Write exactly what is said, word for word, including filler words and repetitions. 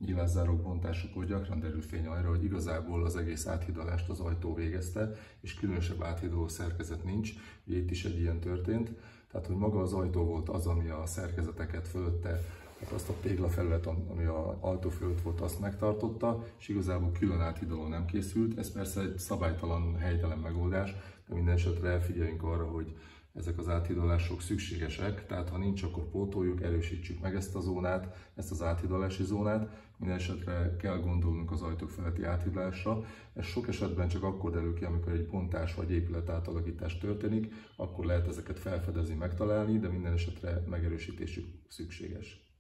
nyilászárók bontásakor gyakran derül fény arra, hogy igazából az egész áthidalást az ajtó végezte, és különösebb áthidaló szerkezet nincs. Ugye itt is egy ilyen történt. Tehát, hogy maga az ajtó volt az, ami a szerkezeteket fölötte, hát azt a téglafelület, ami az ajtó fölött volt, azt megtartotta, és igazából külön áthidaló nem készült. Ez persze egy szabálytalan, helytelen megoldás, de minden esetre elfigyeljünk arra, hogy ezek az áthidalások szükségesek, tehát ha nincs, akkor pótoljuk, erősítsük meg ezt a zónát, ezt az áthidalási zónát. Minden esetre kell gondolnunk az ajtók feletti áthidalásra. Ez sok esetben csak akkor derül ki, amikor egy bontás vagy épület átalakítás történik, akkor lehet ezeket felfedezni, megtalálni, de minden esetre megerősítésük szükséges.